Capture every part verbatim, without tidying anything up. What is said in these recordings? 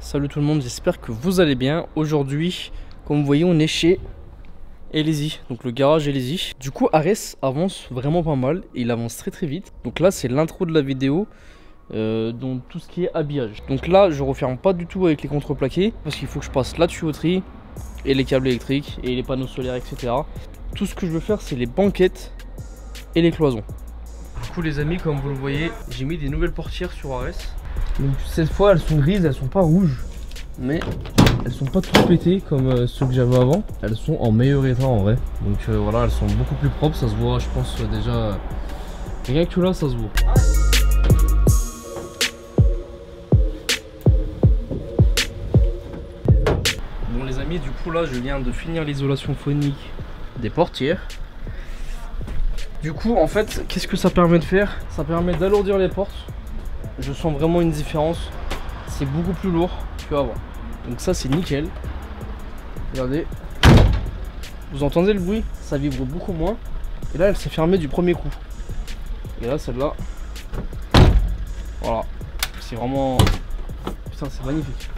Salut tout le monde, j'espère que vous allez bien. Aujourd'hui, comme vous voyez, on est chez Elezy, donc le garage Elezy. Du coup, Arès avance vraiment pas mal, il avance très très vite. Donc là, c'est l'intro de la vidéo, euh, donc tout ce qui est habillage. Donc là, je referme pas du tout avec les contreplaqués, parce qu'il faut que je passe la tuyauterie et les câbles électriques et les panneaux solaires, et cetera. Tout ce que je veux faire, c'est les banquettes et les cloisons. Du coup, les amis, comme vous le voyez, j'ai mis des nouvelles portières sur Arès. Donc cette fois elles sont grises, elles sont pas rouges, mais elles sont pas toutes pétées comme euh, ceux que j'avais avant. Elles sont en meilleur état en vrai. Donc euh, voilà, elles sont beaucoup plus propres, ça se voit je pense euh, déjà. Euh, rien que là ça se voit. Bon les amis, du coup là je viens de finir l'isolation phonique des portières. Du coup en fait, qu'est-ce que ça permet de faire? Ça permet d'alourdir les portes. Je sens vraiment une différence. C'est beaucoup plus lourd qu'avant. Donc ça c'est nickel. Regardez. Vous entendez le bruit? Ça vibre beaucoup moins. Et là elle s'est fermée du premier coup. Et là celle-là. Voilà. C'est vraiment... Putain c'est magnifique.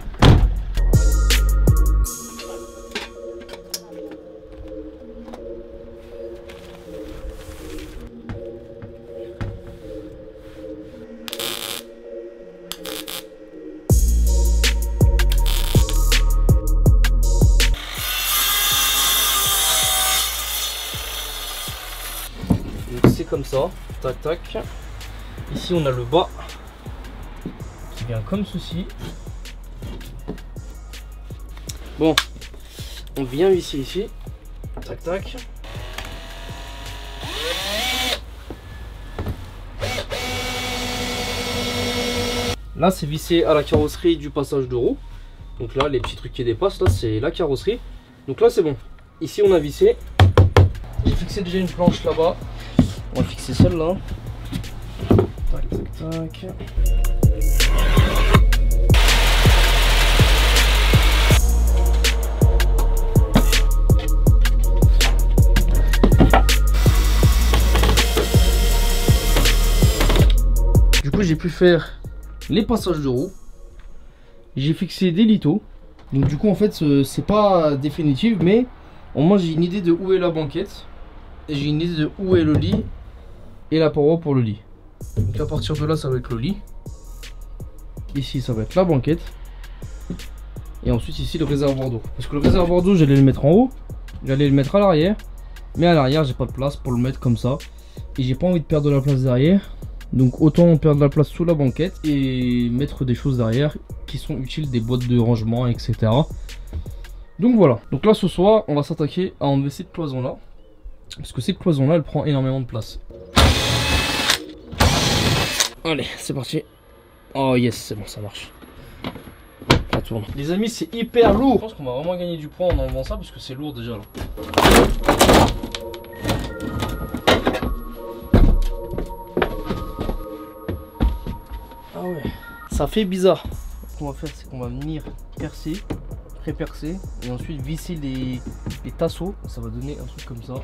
C'est comme ça, tac tac. Ici on a le bas qui vient comme ceci. Bon, on vient ici ici, tac tac. Là c'est vissé à la carrosserie du passage de roue. Donc là les petits trucs qui dépassent là c'est la carrosserie. Donc là c'est bon. Ici on a vissé. J'ai fixé déjà une planche là-bas. On va fixer celle-là. Tac, tac, tac. Du coup, j'ai pu faire les passages de roue. J'ai fixé des litos. Donc du coup, en fait, c'est pas définitif, mais au moins j'ai une idée de où est la banquette. Et j'ai une idée de où est le lit. Et la paroi pour le lit. Donc à partir de là ça va être le lit. Ici ça va être la banquette. Et ensuite ici le réservoir d'eau. Parce que le réservoir d'eau j'allais le mettre en haut. J'allais le mettre à l'arrière. Mais à l'arrière j'ai pas de place pour le mettre comme ça. Et j'ai pas envie de perdre de la place derrière. Donc autant perdre de la place sous la banquette. Et mettre des choses derrière qui sont utiles, des boîtes de rangement, et cetera. Donc voilà. Donc là ce soir on va s'attaquer à enlever cette cloison là. Parce que cette cloison là elle prend énormément de place. Allez, c'est parti. Oh yes, c'est bon, ça marche. Ça tourne. Les amis, c'est hyper lourd. Je pense qu'on va vraiment gagner du poids en enlevant ça parce que c'est lourd déjà là. Ah ouais, ça fait bizarre. Ce qu'on va faire, c'est qu'on va venir percer, pré-percer et ensuite visser les, les tasseaux. Ça va donner un truc comme ça.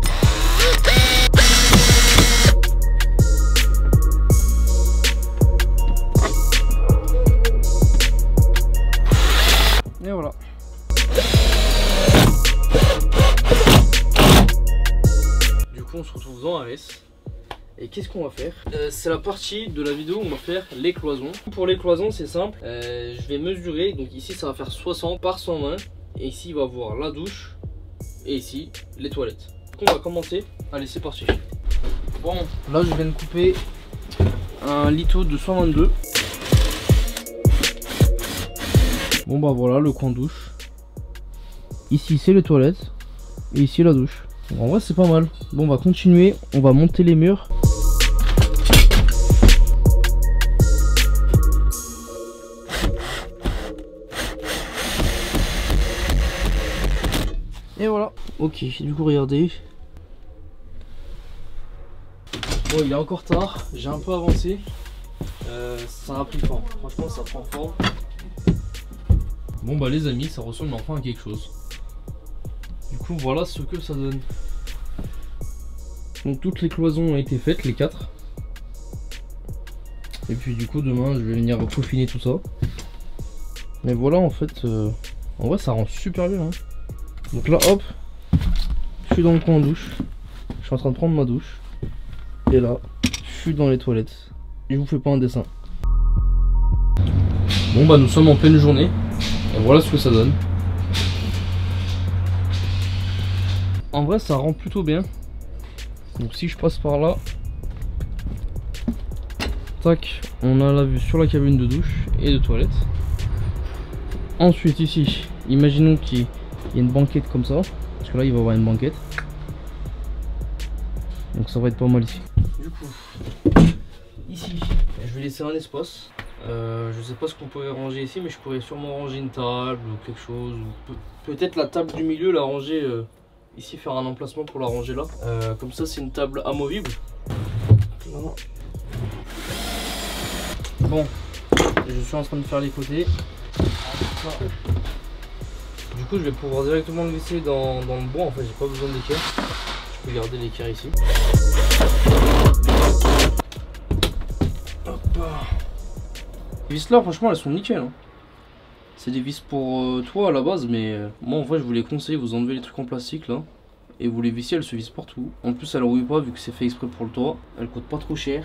Et voilà. Du coup on se retrouve dans Arès. Et qu'est-ce qu'on va faire? euh, C'est la partie de la vidéo où on va faire les cloisons. Pour les cloisons c'est simple, euh, je vais mesurer. Donc ici ça va faire soixante par cent vingt. Et ici il va y avoir la douche. Et ici les toilettes. Donc on va commencer. Allez c'est parti. Bon là je viens de couper un lito de cent vingt-deux. Bon bah voilà le coin douche. Ici c'est les toilettes. Et ici la douche. Donc, en vrai c'est pas mal. Bon on va continuer. On va monter les murs. Et voilà. Ok, du coup regardez. Bon il est encore tard. J'ai un peu avancé. euh, Ça a pris forme. Franchement ça prend forme. Bon bah les amis, ça ressemble enfin à quelque chose. Du coup voilà ce que ça donne. Donc toutes les cloisons ont été faites, les quatre. Et puis du coup demain je vais venir peaufiner tout ça. Mais voilà, en fait, euh, en vrai ça rend super bien. Hein. Donc là, hop, je suis dans le coin douche. Je suis en train de prendre ma douche. Et là, je suis dans les toilettes. Et je vous fais pas un dessin. Bon bah nous sommes en pleine journée. Et voilà ce que ça donne. En vrai ça rend plutôt bien. Donc si je passe par là, tac, on a la vue sur la cabine de douche et de toilette. Ensuite ici, imaginons qu'il y ait une banquette comme ça, parce que là il va y avoir une banquette. Donc ça va être pas mal ici. Du coup, ici, je vais laisser un espace. Euh, je sais pas ce qu'on pourrait ranger ici, mais je pourrais sûrement ranger une table ou quelque chose. Ou pe peut-être la table du milieu, la ranger euh, ici, faire un emplacement pour la ranger là. Euh, comme ça, c'est une table amovible. Voilà. Bon, je suis en train de faire les côtés. Du coup, je vais pouvoir directement le laisser dans, dans le bois. En fait, j'ai pas besoin d'équerre. Je peux garder l'équerre ici. Hop. Les vis là, franchement, elles sont nickel. Hein. C'est des vis pour euh, toi à la base, mais euh, moi en vrai, je vous les conseille. Vous enlevez les trucs en plastique là et vous les vissez, elles se vissent partout. En plus, elles rouillent pas vu que c'est fait exprès pour le toit. Elles coûtent pas trop cher.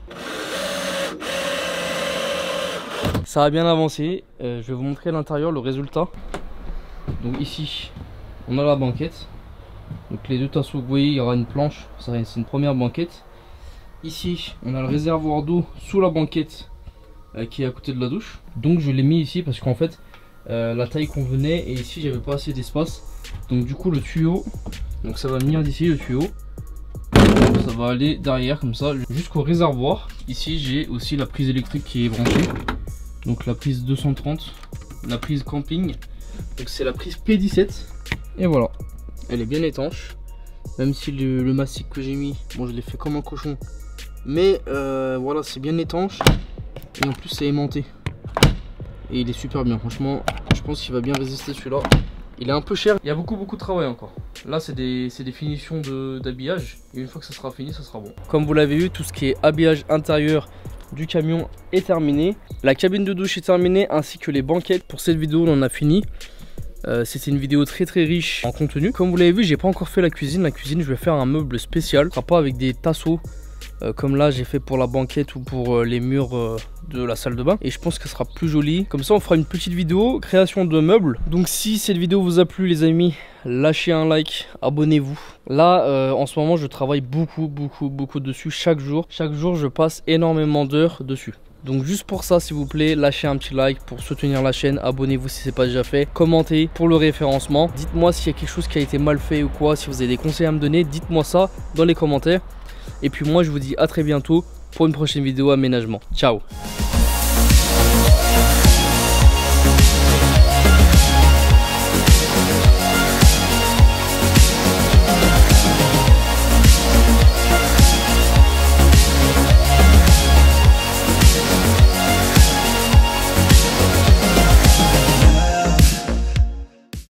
Ça a bien avancé. Euh, je vais vous montrer à l'intérieur le résultat. Donc ici, on a la banquette. Donc les deux tasseaux, vous voyez, il y aura une planche. C'est une première banquette. Ici, on a le réservoir d'eau sous la banquette euh, qui est à côté de la douche. Donc je l'ai mis ici parce qu'en fait, euh, la taille convenait et ici, j'avais pas assez d'espace. Donc du coup, le tuyau, donc ça va venir d'ici le tuyau. Ça va aller derrière comme ça jusqu'au réservoir. Ici, j'ai aussi la prise électrique qui est branchée. Donc la prise deux cent trente, la prise camping. Donc c'est la prise P dix-sept. Et voilà, elle est bien étanche. Même si le, le mastic que j'ai mis, bon je l'ai fait comme un cochon. Mais euh, voilà, c'est bien étanche. Et en plus c'est aimanté. Et il est super bien, franchement. Je pense qu'il va bien résister celui-là. Il est un peu cher, il y a beaucoup beaucoup de travail encore. Là c'est des, des finitions d'habillage. Et une fois que ça sera fini, ça sera bon. Comme vous l'avez vu, tout ce qui est habillage intérieur du camion est terminé. La cabine de douche est terminée ainsi que les banquettes. Pour cette vidéo on en a fini. Euh, C'était une vidéo très très riche en contenu. Comme vous l'avez vu, j'ai pas encore fait la cuisine. La cuisine, je vais faire un meuble spécial. Ce sera pas avec des tasseaux euh, comme là j'ai fait pour la banquette ou pour euh, les murs euh, de la salle de bain. Et je pense que ce sera plus joli. Comme ça on fera une petite vidéo création de meubles. Donc si cette vidéo vous a plu les amis, lâchez un like, abonnez-vous. Là euh, en ce moment je travaille beaucoup beaucoup beaucoup dessus chaque jour. Chaque jour je passe énormément d'heures dessus. Donc juste pour ça s'il vous plaît, lâchez un petit like pour soutenir la chaîne, abonnez-vous si ce n'est pas déjà fait, commentez pour le référencement, dites-moi s'il y a quelque chose qui a été mal fait ou quoi, si vous avez des conseils à me donner, dites-moi ça dans les commentaires. Et puis moi je vous dis à très bientôt pour une prochaine vidéo aménagement. Ciao.